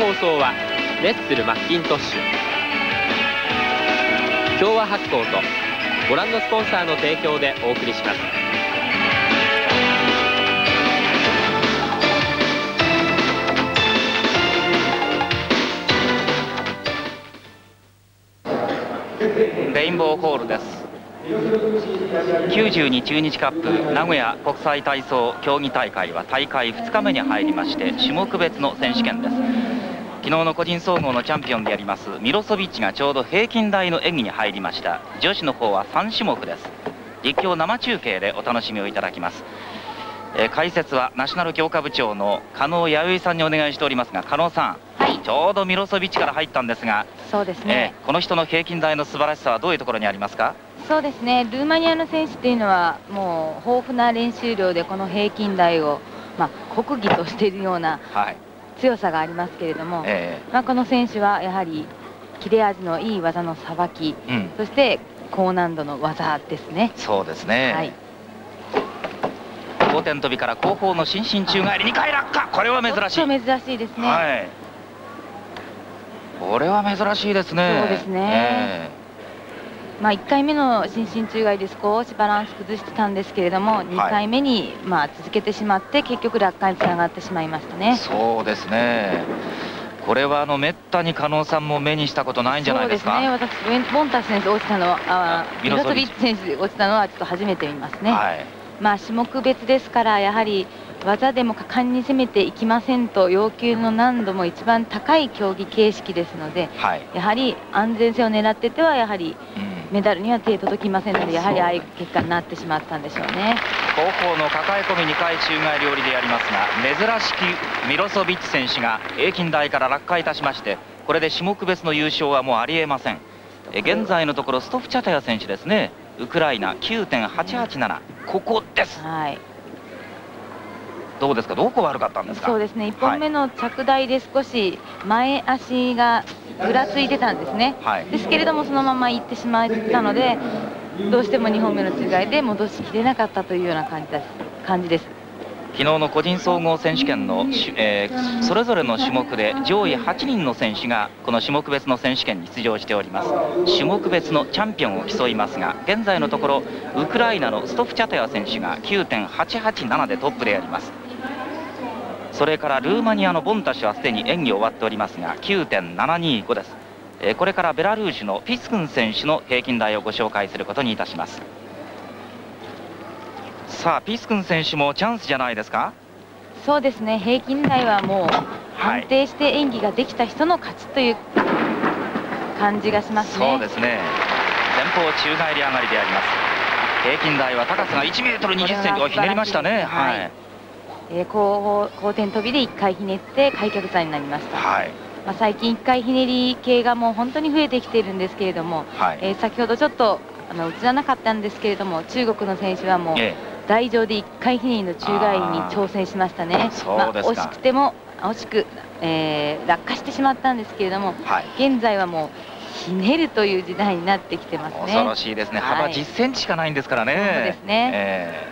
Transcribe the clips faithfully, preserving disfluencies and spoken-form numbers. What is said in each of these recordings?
放送はレッスルマッキントッシュ、共和発行とご覧のスポンサーの提供でお送りします。 レインボーホールです。きゅうじゅうに中日カップ名古屋国際体操競技大会は大会ふつかめに入りまして、種目別の選手権です。昨日の個人総合のチャンピオンでありますミロソビッチがちょうど平均台の演技に入りました。女子の方はさん種目です。実況生中継でお楽しみをいただきます。えー、解説はナショナル強化部長の加納弥生さんにお願いしておりますが、加納さん、はい、ちょうどミロソビッチから入ったんですが、 そうですね、 えー、この人の平均台の素晴らしさはどういうところにありますか？ そうですね、ルーマニアの選手というのはもう豊富な練習量でこの平均台を、まあ、国技としているような強さがありますけれども、はい、えーまあ、この選手はやはり切れ味のいい技のさばき、うん、そして高難度の技ですね。 そうですね、はい、後転跳びから後方の伸身宙返りにかい落下、これは珍しい。 ちょっと珍しいですね、 はい、これは珍しいですね。 そうですね、えーまあ、いっかいめの伸身宙返りで少しバランス崩してたんですけれども、にかいめにまあ続けてしまって結局落下につながってしまいましたね。 そうですね、これはあのめったに加納さんも目にしたことないんじゃないですか？ そうですね、私ボンタス選手落ちたのはあミロソビッチ選手落ちたのはちょっと初めて見ますね。はい、まあ種目別ですからやはり技でも果敢に攻めていきませんと要求の難度も一番高い競技形式ですので、はい、やはり安全性を狙っててはやはり、うんメダルには手届きませんので、やはりああいう結果になってしまったんでしょうね。 後方の抱え込みにかい宙返り折りでやりますが、珍しくミロソビッチ選手が平均台から落下いたしまして、これで種目別の優勝はもうありえません。え現在のところストフチャタヤ選手ですね、ウクライナ きゅうてんはちはちなな、ここです。はい、どうですか、どこ悪かったんですか？ そうですね、いっぽんめの着台で少し前足がぐらついてたんですね、はい、ですけれどもそのまま行ってしまったので、どうしてもにほんめの宙返りで戻しきれなかったというような感じです。感じです昨日の個人総合選手権の、えー、それぞれの種目で上位はちにんの選手がこの種目別の選手権に出場しております。種目別のチャンピオンを競いますが、現在のところウクライナのストフチャタヤ選手が きゅうてんはちはちなな でトップであります。それからルーマニアのボンタシュはすでに演技終わっておりますが きゅうてんななにご です。えー、これからベラルーシのピスクン選手の平均台をご紹介することにいたします。さあピスクン選手もチャンスじゃないですか？ そうですね、平均台はもう安定して演技ができた人の勝ちという感じがしますね。 そうですね、前方宙返り上がりであります。平均台は高さがいちメートルにじゅっセンチをひねりましたね。はい、 えー、後方後転跳びでいっかいひねって開脚座になりました。はい、まあ最近いっかいひねり系がもう本当に増えてきているんですけれども、はい、えー、先ほどちょっとあの映らなかったんですけれども、中国の選手はもう、ええ、台上でいっかいひねりの宙返りに挑戦しましたね。まあ、惜しくても惜しく、えー、落下してしまったんですけれども、はい、現在はもうひねるという時代になってきてますね。 恐ろしいですね、はい、幅じっセンチしかないんですからね。 そうですね、 え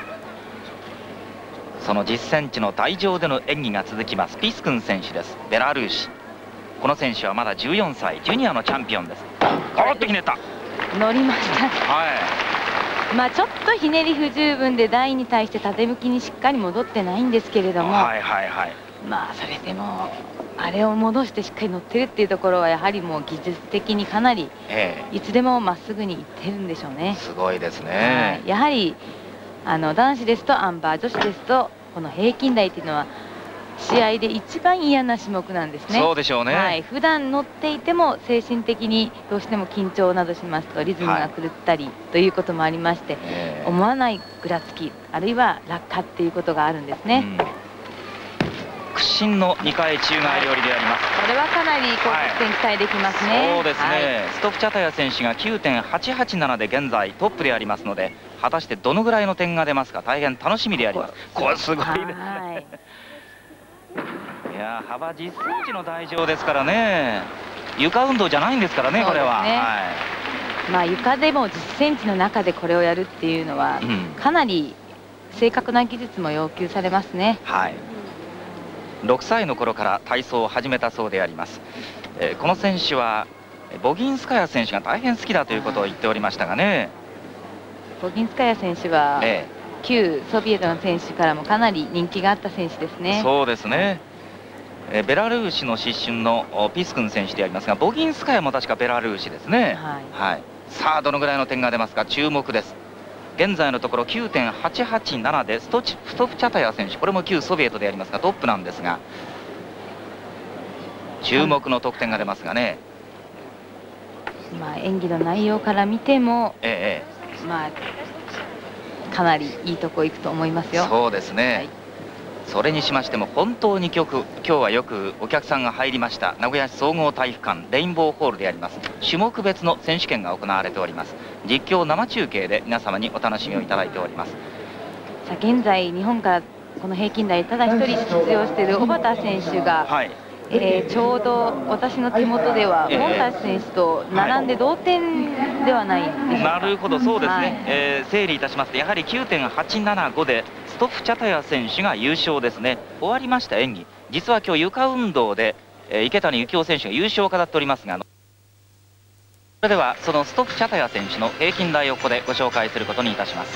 ー、そのじっセンチの台上での演技が続きます。ピスクン選手です、ベラルーシ。この選手はまだじゅうよんさい、ジュニアのチャンピオンです。ゴロッとひねった、 乗りました。はい、まあちょっとひねり不十分で台に対して縦向きにしっかり戻ってないんですけれども、はいはいはい、まあそれでもあれを戻してしっかり乗ってるっていうところはやはりもう技術的にかなりいつでもまっすぐにいってるんでしょうね。 すごいですね、 はい、やはりあの男子ですとアンバー、女子ですとこの平均台っていうのは試合で一番嫌な種目なんですね。 そうでしょうね。はい、 普段乗っていても精神的にどうしても緊張などしますとリズムが狂ったりということもありまして、はい、思わないぐらつきあるいは落下っていうことがあるんですね。うん、 屈伸のにかい宙返り折りであります。 これはかなり高得点期待できますね。はい、 そうですね、はい、ストフチャタヤ選手が きゅうてんはちはちなな で現在トップでありますので、果たしてどのぐらいの点が出ますか大変楽しみであります。これすごいですね。いや幅じっセンチの台上ですからね、床運動じゃないんですからね、これは。はい、 まあ床でもじっセンチの中でこれをやるっていうのは、うん、かなり正確な技術も要求されますね。はい、 ろくさいの頃から体操を始めたそうであります。えー、この選手はボギンスカヤ選手が大変好きだということを言っておりましたがね。 ボギンスカヤ選手は、ええ、旧ソビエトの選手からもかなり人気があった選手ですね。 そうですね。えベラルーシの出身のピスクン選手でありますが、ボギンスカヤも確かベラルーシですね。はい、はい、さあどのぐらいの点が出ますか、注目です。現在のところ きゅうてんはちはちなな でストチストフチャタヤ選手、これも旧ソビエトでありますがトップなんですが、注目の得点が出ますがね。 まあ演技の内容から見ても、ええ、まあかなりいいとこ行くと思いますよ。 そうですね、はい、それにしましても本当に今日、今日はよくお客さんが入りました名古屋市総合体育館レインボーホールであります。種目別の選手権が行われております。実況生中継で皆様にお楽しみをいただいております。 さあ現在日本からこの平均台ただ一人出場している小畑選手が、はい、えー、ちょうど私の手元ではモンタス選手と並んで同点ではないでしょうか。 なるほど、そうですね、はい、えー、整理いたしますとやはり きゅうてんはちななご でストフチャタヤ選手が優勝ですね。終わりました演技、実は今日床運動で、えー、池谷幸雄選手が優勝を飾っておりますが、それではそのストフチャタヤ選手の平均台をここでご紹介することにいたします。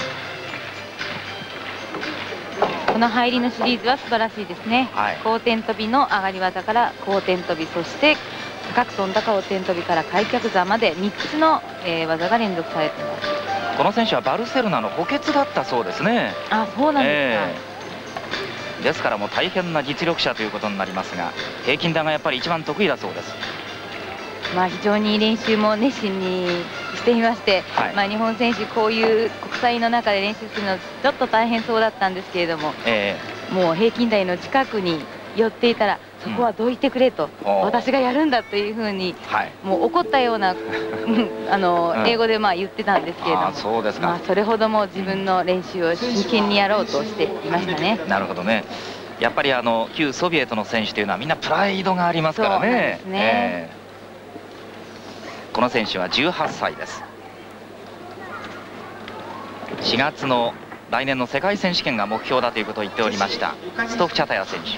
この入りのシリーズは素晴らしいですね。はい、後転跳びの上がり技から後転跳び、そして高く飛んだ後転跳びから開脚座までみっつの、えー、技が連続されています。 この選手はバルセロナの補欠だったそうですね。 あ、そうなんですか。 えー、ですからもう大変な実力者ということになりますが、平均台がやっぱり一番得意だそうです。 まあ非常に練習も熱心にしていまして、はい、まあ日本選手こういう国際の中で練習するのちょっと大変そうだったんですけれども、えー、もう平均台の近くに寄っていたらそこはどいてくれと、うん、私がやるんだというふうに、はい、もう怒ったようなあの、うん、英語でまあ言ってたんですけれども、そうですか。まあそれほども自分の練習を真剣にやろうとしていましたね。 なるほどね。やっぱりあの旧ソビエトの選手というのはみんなプライドがありますからね。そうなんですね。えーこの選手はじゅうはっさいです。しがつの来年の世界選手権が目標だということを言っておりましたストフチャタヤ選手。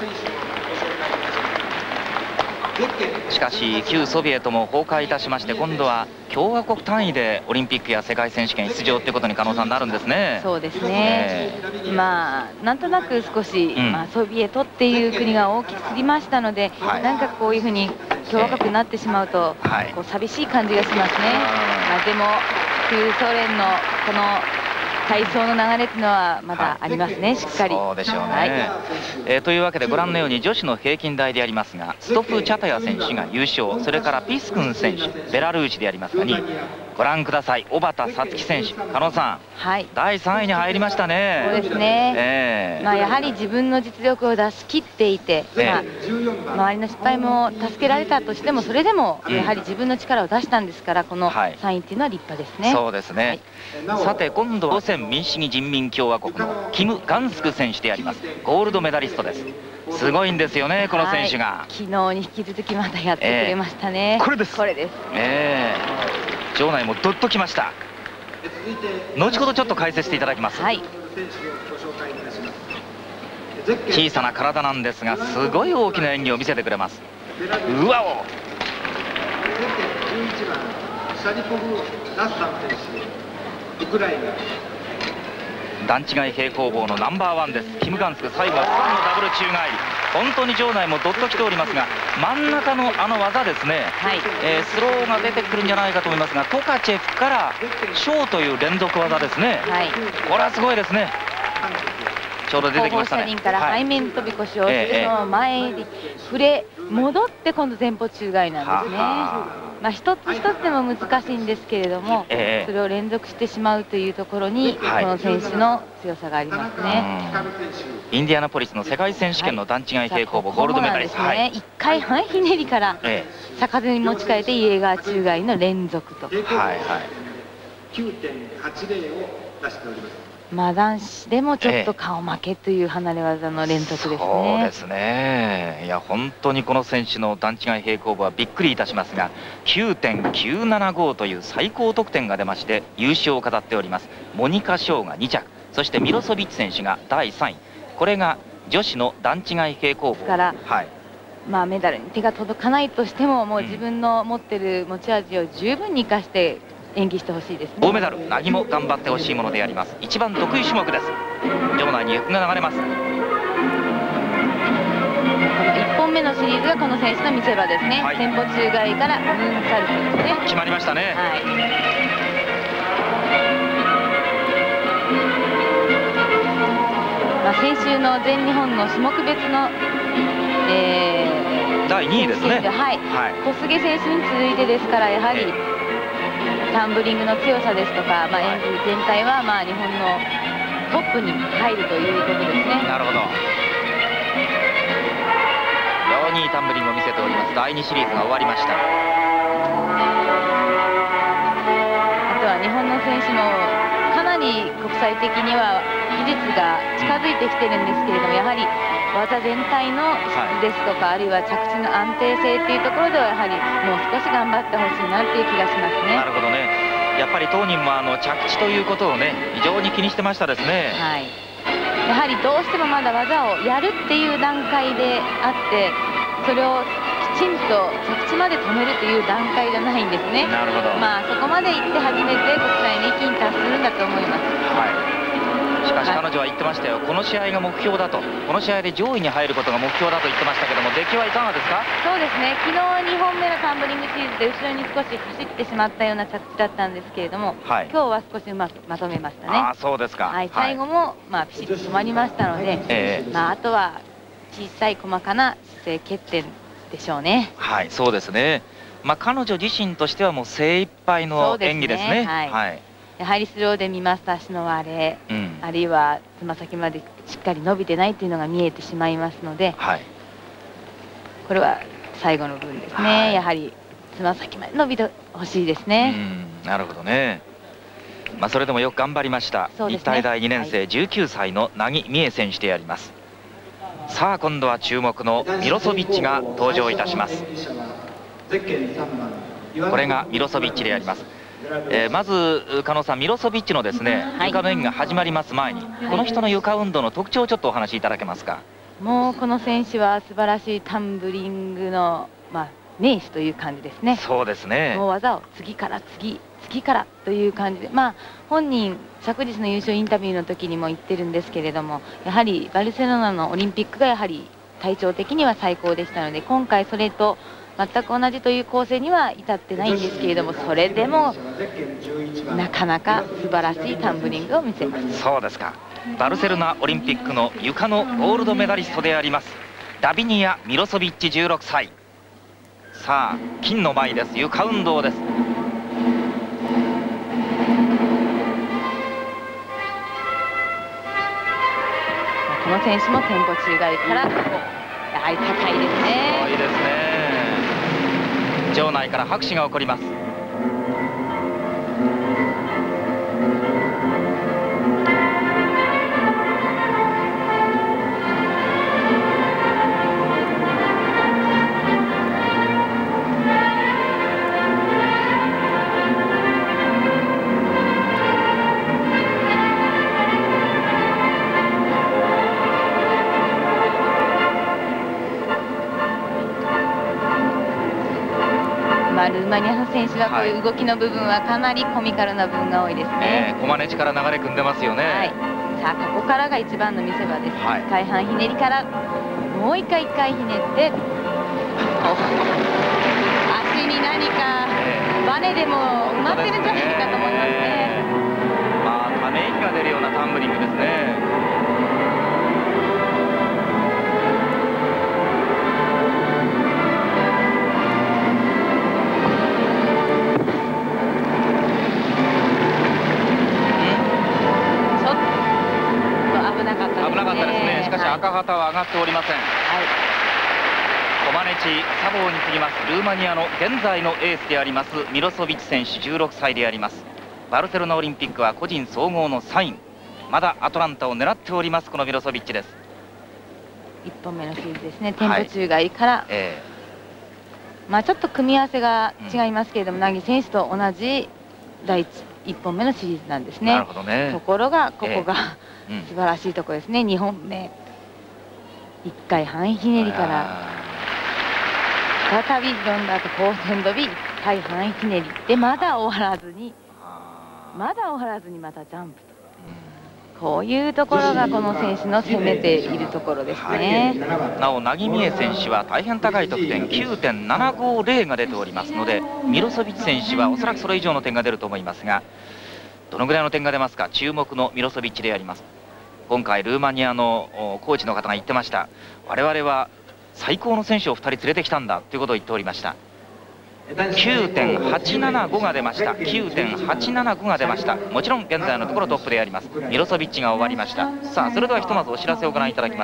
しかし旧ソビエトも崩壊いたしまして、今度は共和国単位でオリンピックや世界選手権出場ということに加納さんなるんですね。 そうですね、えー、まあなんとなく少し、うん、まあ、ソビエトっていう国が大きすぎましたので、はい、なんかこういうふうに共和国になってしまうと、えーはい、こう寂しい感じがしますね。まあ、でも旧ソ連のこの体操の流れというのはまだありますね、はい、しっかり。 そうでしょうね、はい、えー、というわけでご覧のように女子の平均台でありますが、ストフチャタヤ選手が優勝、それからピスクン選手ベラルーシでありますがにい、ご覧ください小畑颯希選手、加納さん、はい、だいさんいに入りましたね。 そうですね、えーまあ、やはり自分の実力を出し切っていて、えーまあ、周りの失敗も助けられたとしてもそれでもやはり自分の力を出したんですから、このさんいっていうのは立派ですね。 そうですね、はい、さて今度は朝鮮民主主義人民共和国のキム・ガンスク選手であります。ゴールドメダリストです。すごいんですよね、この選手が、 はい、昨日に引き続きまたやってくれましたね。 えー、これですこれです、 えー、場内もどっときました。後ほどちょっと解説していただきます。はい、小さな体なんですがすごい大きな演技を見せてくれます。うわお、段違い平行棒のナンバーワンです。キム・ガンスク、最後はスパンのダブル宙返り、本当に場内もどっときておりますが、真ん中のあの技ですね、はい、えー、スローが出てくるんじゃないかと思いますが、トカチェフからショーという連続技ですね、はい、これはすごいですね。ちょうど出てきましたね。 後方車輪から背面飛び腰をするのを前に触れ戻って今度前方宙返りなんですね。まあ一つ一つでも難しいんですけれども、えー、それを連続してしまうというところに、はい、この選手の強さがありますね。 インディアナポリスの世界選手権の段違い平行棒、はい、ゴールドメダリスト、はい、 いっかい半ひねりから、えー、逆手に持ち替えてイエーガー宙返りの連続と、はいはい、きゅうてんはちぜろ を出しております。まあ男子でもちょっと顔負けという離れ技の連続ですね。 そうですね。いや本当にこの選手の段違い平行棒はびっくりいたしますが きゅうてんきゅうななご という最高得点が出まして優勝を飾っております。モニカ・ショーがにちゃく、そしてミロソビッチ選手がだいさんい、これが女子の段違い平行棒から、はい、まあメダルに手が届かないとしても、もう自分の持ってる持ち味を十分に生かして演技してほしいですね。 銅メダル、凪も頑張ってほしいものであります。一番得意種目です。場内に役が流れます。このいっぽんめのシリーズがこの選手の見せ場ですね。はい、前方宙返りからムーンサルトですね。 決まりましたね。はい、 まあ先週の全日本の種目別の、えー、だいにいですね。 はい、はい、小菅選手に続いてですから、やはり、えー、タンブリングの強さですとか、まあ、演技全体はまあ日本のトップに入るということですね。 なるほど。非常にいいタンブリングを見せております。だいにシリーズが終わりました。あとは日本の選手もかなり国際的には技術が近づいてきてるんですけれども、やはり技全体の質ですとか、はい、あるいは着地の安定性っていうところではやはりもう少し頑張ってほしいなっていう気がしますね。 なるほどね。やっぱり当人もあの着地ということをね非常に気にしてましたですね。 はい、やはりどうしてもまだ技をやるっていう段階であって、それをきちんと着地まで止めるという段階じゃないんですね。 なるほど。 まあそこまで行って初めて国際の域に達するんだと思います。 はい、しかし彼女は言ってましたよ、この試合が目標だと、この試合で上位に入ることが目標だと言ってましたけども、出来はいかがですか？ そうですね、昨日にほんめのタンブリングシリーズで後ろに少し走ってしまったような着地だったんですけれども、はい、今日は少しうまくまとめましたね。 あ、そうですか。 はい、最後も、まあ、ピシッと止まりましたので、えーまあ、あとは小さい細かな姿勢欠点でしょうね。 はい、そうですね。まあ、彼女自身としてはもう精一杯の演技ですね。はい、はい、 やはりスローで見ますと足の割れ、うん、あるいはつま先までしっかり伸びてないというのが見えてしまいますので、はい、これは最後の分ですね、はい、やはりつま先まで伸びてほしいですね。 うん、なるほどね。まあ、それでもよく頑張りました、ね、日体大にねん生、はい、じゅうきゅうさいの凪美恵選手であります。さあ今度は注目のミロソビッチが登場いたします。これがミロソビッチであります。えー、まず加納さん、ミロソビッチのですね、はい、床の演技が始まります前に、この人の床運動の特徴をちょっとお話しいただけますか。 もうこの選手は素晴らしいタンブリングの、まあ、名手という感じですね。 そうですね。 もう技を次から次次からという感じで、まあ本人昨日の優勝インタビューの時にも言ってるんですけれども、やはりバルセロナのオリンピックがやはり体調的には最高でしたので、今回それと全く同じという構成には至ってないんですけれども、それでもなかなか素晴らしいタンブリングを見せます。 そうですか。バルセロナオリンピックの床のゴールドメダリストでありますダビニア・ミロソビッチじゅうろくさい。さあ金の舞です。床運動です。 この選手もテンポ宙返りからやはり高いですね。 すごいですね。場内から拍手が起こります。 ルーマニアの選手はこういう動きの部分はかなりコミカルな部分が多いですね。 コマネチから流れ組んでますよね。 はい、さあここからが一番の見せ場です。はい、回半ひねりからもう一回一回ひねって足に何かバネでも埋まってるんじゃないかと思いますね。 まあため息が出るようなタンブリングですね。赤旗は上がっておりません。はい、コマネチ、サボーに次ぎますルーマニアの現在のエースでありますミロソビッチ選手じゅうろくさいであります。バルセロナオリンピックは個人総合のさんい、まだアトランタを狙っておりますこのミロソビッチです。 いっぽんめのシリーズですね。テンポ宙返りから、はい、えー、まあちょっと組み合わせが違いますけれども、凪、うん、選手と同じ第いっぽんめのシリーズなんですね。 なるほどね。 ところがここが、えーうん、素晴らしいところですね。にほんめいっかい半ひねりから再び挑んだ後後転跳びいっかい半ひねりでまだ終わらずにまだ終わらずにまたジャンプと。こういうところがこの選手の攻めているところですね。 なお凪美恵選手は大変高い得点 きゅうてんななごゼロ が出ておりますので、ミロソビッチ選手はおそらくそれ以上の点が出ると思いますが、どのぐらいの点が出ますか。注目のミロソビッチであります。今回ルーマニアのコーチの方が言ってました。我々は最高の選手をふたり連れてきたんだということを言っておりました。きゅうてんはちななご が出ました。きゅうてんはちななご が出ました。もちろん現在のところトップでありますミロソビッチが終わりました。さあそれではひとまずお知らせをご覧いただきます。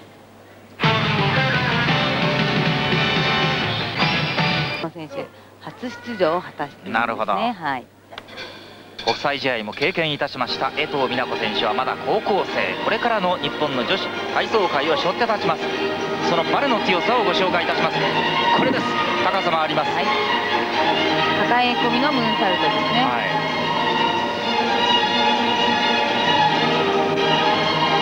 この選手初出場を果たしているんですね。なるほど、はい、 国際試合も経験いたしました江藤美奈子選手はまだ高校生。これからの日本の女子体操界を背負って立ちます。そのバネの強さをご紹介いたします。これです。高さもあります。はい、 抱え込みのムーンサルトですね。はい、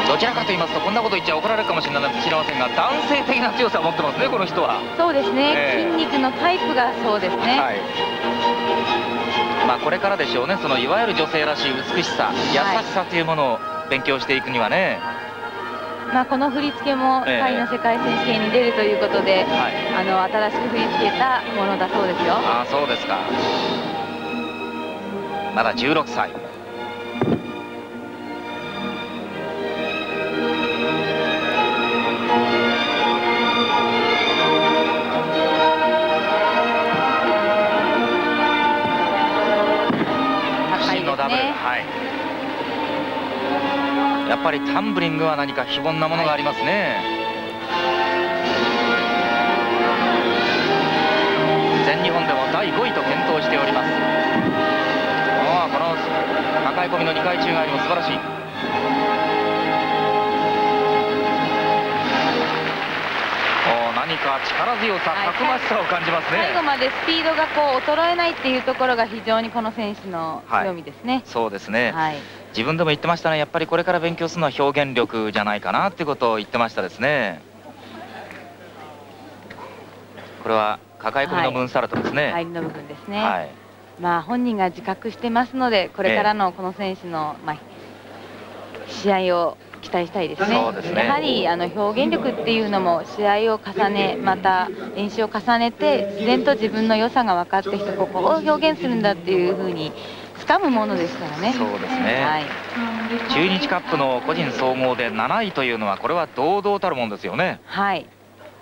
どちらかと言いますとこんなこと言っちゃ怒られるかもしれませんが、男性的な強さを持ってますねこの人は。 そうですね、えー、筋肉のタイプがそうですね。はい、 まあこれからでしょうね。そのいわゆる女性らしい美しさ、優しさというものを勉強していくにはね。 まあこの振り付けもパリの世界選手権に出るということで、えーはい、あの新しく振り付けたものだそうですよ。 ああそうですか。まだじゅうろくさい。ダブル、はい、やっぱりタンブリングは何か非凡なものがありますね。全日本でもだいごいと健闘しております。ああこの抱え込みのにかい宙返りも素晴らしい。何か力強さ、たくましさを感じますね。 最後までスピードがこう衰えないっていうところが非常にこの選手の強みですね。はい、 そうですね、はい、自分でも言ってましたね。やっぱりこれから勉強するのは表現力じゃないかなっていうことを言ってましたですね。これは抱え込みのムーンサルトですね。はい、 入りの部分ですね。はい、まあ本人が自覚してますので、これからのこの選手の、まあ、試合を期待したいですね。そうですね。やはりあの表現力っていうのも試合を重ね、また練習を重ねて自然と自分の良さが分かってきて、ここを表現するんだっていうふうに掴むものですからね。 そうですね。はい、中日カップの個人総合でなないというのはこれは堂々たるもんですよね。はい。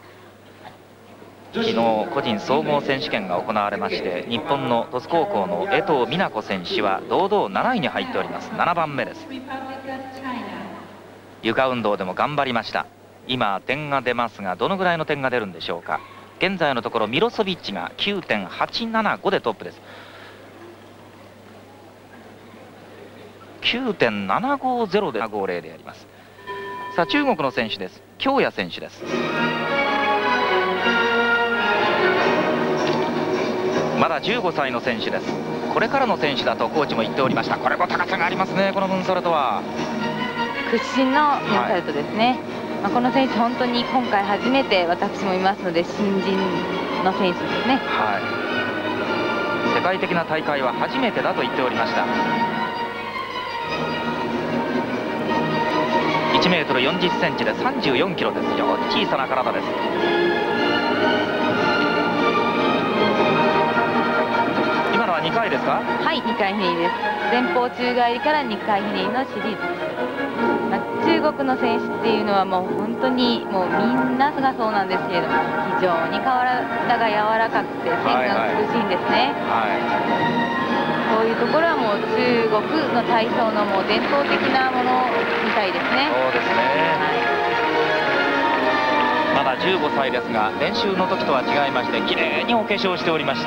昨日個人総合選手権が行われまして、日本の鳥栖高校の江藤美奈子選手は堂々なないに入っております。ななばんめです。床運動でも頑張りました。今点が出ますがどのぐらいの点が出るんでしょうか。現在のところミロソビッチが きゅうてんはちななご でトップです。 きゅうてんななごゼロ でごゼロであります。さあ中国の選手です。京也選手です。まだじゅうごさいの選手です。これからの選手だとコーチも言っておりました。これも高さがありますね、このムーンサルトは。 屈身のムーンサルトですね。はい、まあこの選手本当に今回初めて私もいますので新人の選手ですね。はい、 世界的な大会は初めてだと言っておりました。いちメートルよんじゅっセンチでさんじゅうよんキロです。非常に小さな体です。今のはにかいですか。 はい、にかいひねりです。前方宙返りからにかいひねりのシリーズです。まあ、中国の選手っていうのはもう本当にもうみんながそうなんですけれども、非常に体が柔らかくて線が美しいんですね。はいはい、そういうところはもう中国の体操のもう伝統的なものみたいですね。 そうですね。はい、まだじゅうごさいですが練習の時とは違いまして綺麗にお化粧しておりました。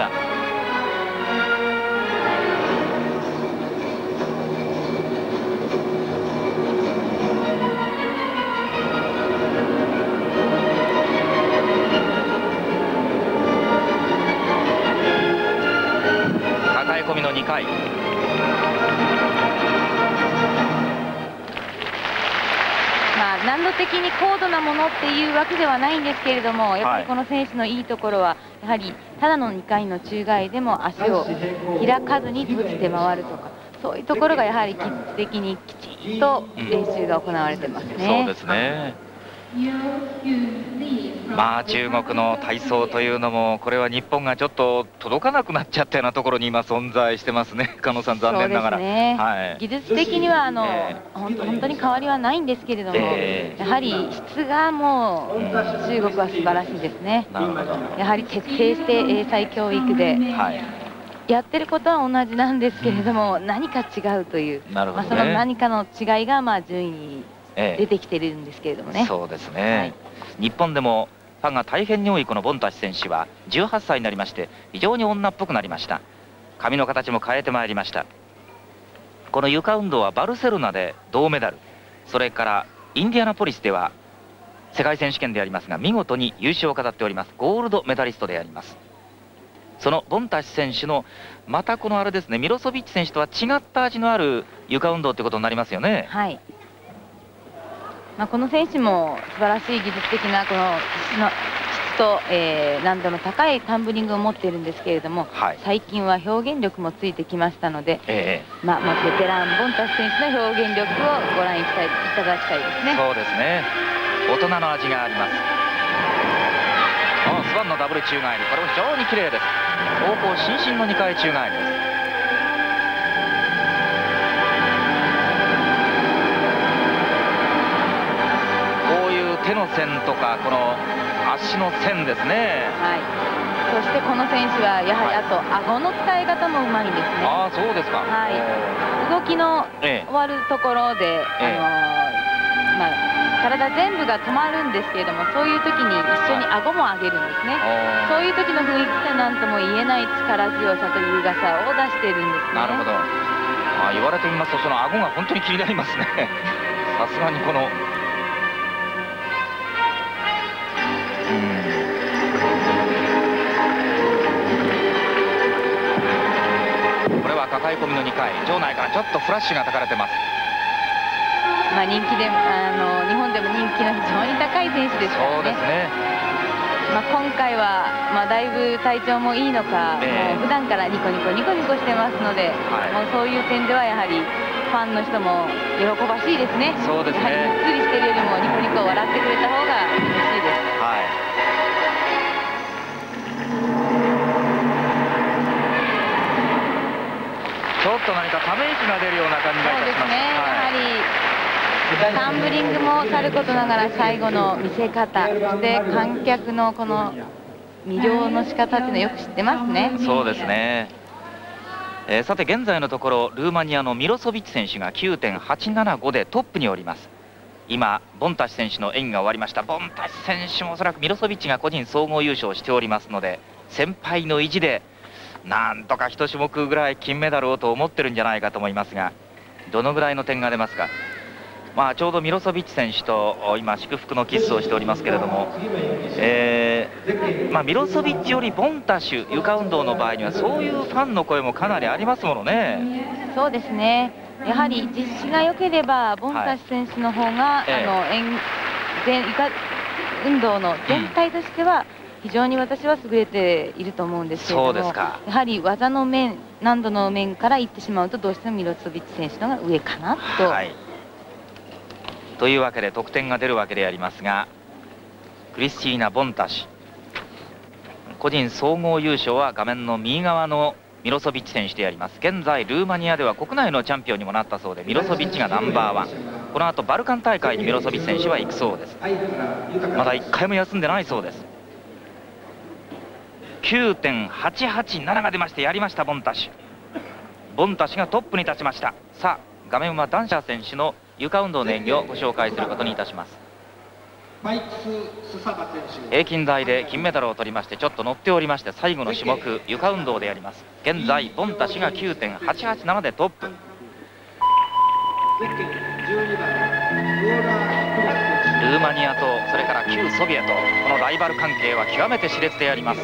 にかい。まあ何度常的に高度なものっていうわけではないんですけれども、やっぱりこの選手のいいところはやはりただのにかいの宙返りでも足を開かずに閉じて回るとか、そういうところがやはり技術的にきちんと練習が行われてますね。 うん、そうですね。まあ中国の体操というのも、これは日本がちょっと届かなくなっちゃったようなところに今存在してますね。加納さん、残念ながら。そうですね、はい、 技術的にはあの、えー、本当本当に変わりはないんですけれども、えー、やはり質がもう、うん、中国は素晴らしいですね。なるほど。やはり徹底して英才教育で、はい、やってることは同じなんですけれども、うん、何か違うという、なるほどね、まあ、その何かの違いがまあ順位に出てきてるんですけれどもね。 ええ、そうですね、はい、日本でもファンが大変に多いこのボンタシ選手はじゅうはっさいになりまして非常に女っぽくなりました。髪の形も変えてまいりました。この床運動はバルセロナで銅メダル、それからインディアナポリスでは世界選手権でありますが見事に優勝を飾っております。ゴールドメダリストであります。そのボンタシ選手のまたこのあれですね、ミロソビッチ選手とは違った味のある床運動ということになりますよね。 はい、まあ、この選手も素晴らしい技術的なこの質の質と、えー、難度の高いタンブリングを持っているんですけれども、はい、最近は表現力もついてきましたので、えーまあまあ、ベテランボンタシ選手の表現力をご覧いただきたいですね。 そうですね、大人の味があります。スワンのダブル宙返り、これも非常に綺麗です。方向伸身のにかい宙返りです。手の線とかこの足の線ですね。 はい。そしてこの選手はやはりあと顎の使い方もうまいんですね。 ああ、そうですか。 はい。動きの終わるところで、ええ、あのー、まあ体全部が止まるんですけれども、そういう時に一緒に顎も上げるんですね。はい、そういう時の雰囲気って何とも言えない力強さと優雅さを出しているんですね。 なるほど。ああ、言われてみますとその顎が本当に気になりますね。さすがにこの。抱え込みのにかい、場内からちょっとフラッシュがたかれてます。 まあ人気で、あの日本でも人気の非常に高い選手ですからね。そうですね。まあ今回はまあだいぶ体調もいいのか、えー、もう普段からニコニコニコニコしてますので、はい、もうそういう点ではやはりファンの人も喜ばしいですね。 そうですね。 やはりゆっくりしてるよりもニコニコ笑ってくれた方が嬉しいです。はい。 ちょっと何かため息が出るような感じがいたします。そうですね、 はい、やはりタンブリングもさることながら最後の見せ方、そして観客のこの魅了の仕方っていうのをよく知ってますね。 そうですね、えー、さて現在のところルーマニアのミロソビッチ選手が きゅうてんはちななご でトップにおります。今ボンタシ選手の演技が終わりました。ボンタシ選手もおそらくミロソビッチが個人総合優勝しておりますので、先輩の意地でなんとか一種目ぐらい金メダルをと思ってるんじゃないかと思いますが、どのぐらいの点が出ますか。まあちょうどミロソビッチ選手と今祝福のキスをしておりますけれども、えーまあ、ミロソビッチよりボンタシュ床運動の場合にはそういうファンの声もかなりありますものね。 そうですね、やはり実施が良ければボンタシュ選手の方が、はい、あの演全床運動の全体としては、うん非常に私は優れていると思うんですけれども、やはり技の面、難度の面からいってしまうとどうしてもミロソビッチ選手の方が上かなと。はい、 というわけで得点が出るわけでありますが、クリスチーナ・ボンタシュ個人総合優勝は画面の右側のミロソビッチ選手であります。現在ルーマニアでは国内のチャンピオンにもなったそうで、ミロソビッチがナンバーワン。この後バルカン大会にミロソビッチ選手は行くそうです。まだいっかいも休んでないそうです。きゅうてんはちはちなな が出まして、やりましたボンタシュ。ボンタシュがトップに立ちました。さあ画面はダンシャー選手の床運動の演技をご紹介することにいたします。平均台で金メダルを取りまして、ちょっと乗っておりまして、最後の種目床運動でやります。現在ボンタシュが きゅうてんはちはちなな でトップ。ルーマニアとそれから旧ソビエト、このライバル関係は極めて熾烈であります。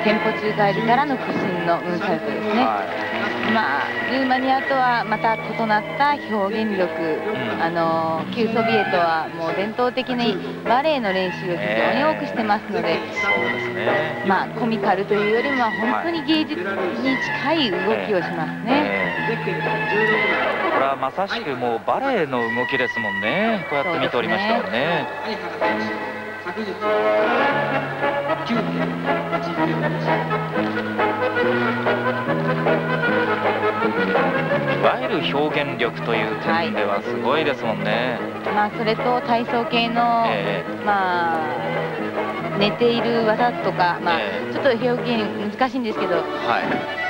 テンポ宙返りからの屈伸のムーンサルトですね。まあルーマニアとはまた異なった表現力、うん、あの旧ソビエトはもう伝統的にバレエの練習を非常に多くしてますので、 そうですね、 まあコミカルというよりも本当に芸術に近い動きをしますね。 これはまさしくもうバレエの動きですもんね。こうやって見ておりましたもんね。いわゆる表現力という点ではすごいですもんね。 はい、まあそれと体操系の、えー、まあ寝ている技とか、まあ、えー、ちょっと表現難しいんですけど、はい、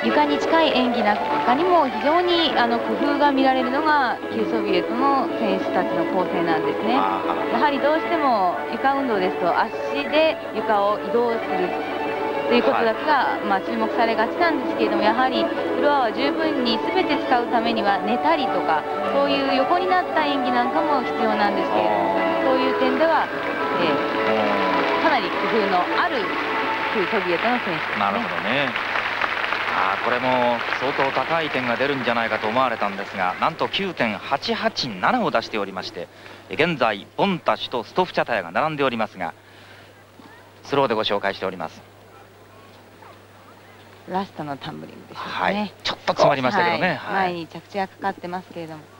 床に近い演技なんかにも非常にあの工夫が見られるのが旧ソビエトの選手たちの構成なんですね。やはりどうしても床運動ですと足で床を移動するということだけが、はい、まあ、注目されがちなんですけれども、やはりフロアは十分に全て使うためには寝たりとかそういう横になった演技なんかも必要なんですけれども、そういう点では、えー、かなり工夫のある旧ソビエトの選手ですね。 なるほどね。あこれも相当高い点が出るんじゃないかと思われたんですが、なんと きゅうてんはちはちなな を出しておりまして、現在ボンタシュとストフチャタヤが並んでおりますが、スローでご紹介しております。 ラストのタンブリングでしょうかね。 はい、ちょっと詰まりましたけどね。 はい、前に着地がかかってますけれども。